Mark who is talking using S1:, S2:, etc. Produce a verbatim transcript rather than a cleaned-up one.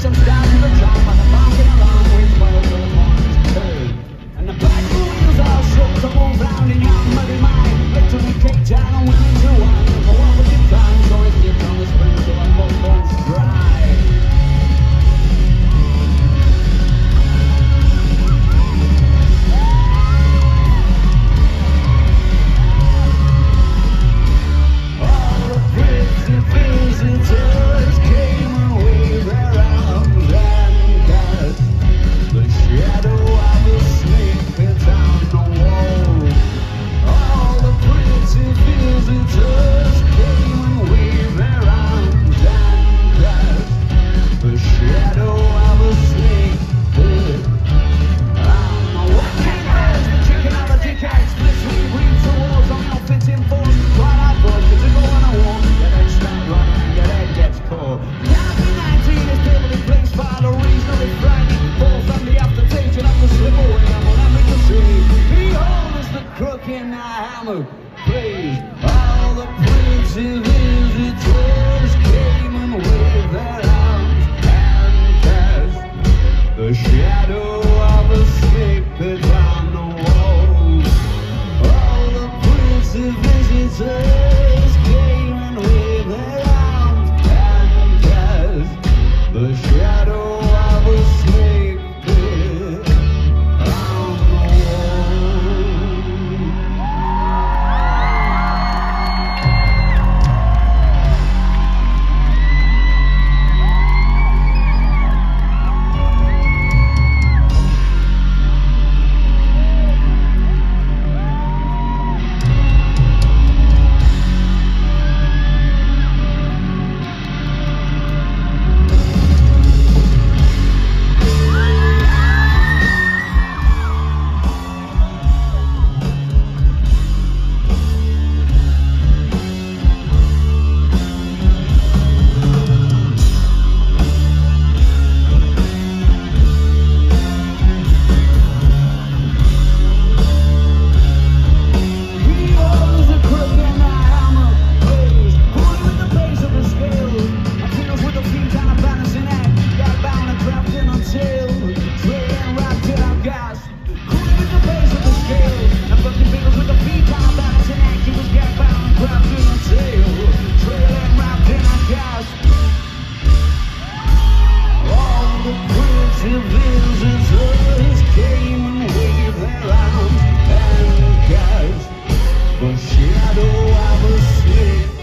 S1: some stars in the drum, and the barking alarm waits while the morning's heard. And the back wheels are shook to move round in your muddy mind. Literally kicked down and went into wine. And for what was your time, so it's dipped on the spring till the mud runs dry. Praise all the pretty visitors came and waved their arms and cast the shadow of a snake on the wall. All the pretty visitors came and waved their arms and cast the shadow of a snake on the wall. Visitors came and waved their arms and cast the shadow of a snake.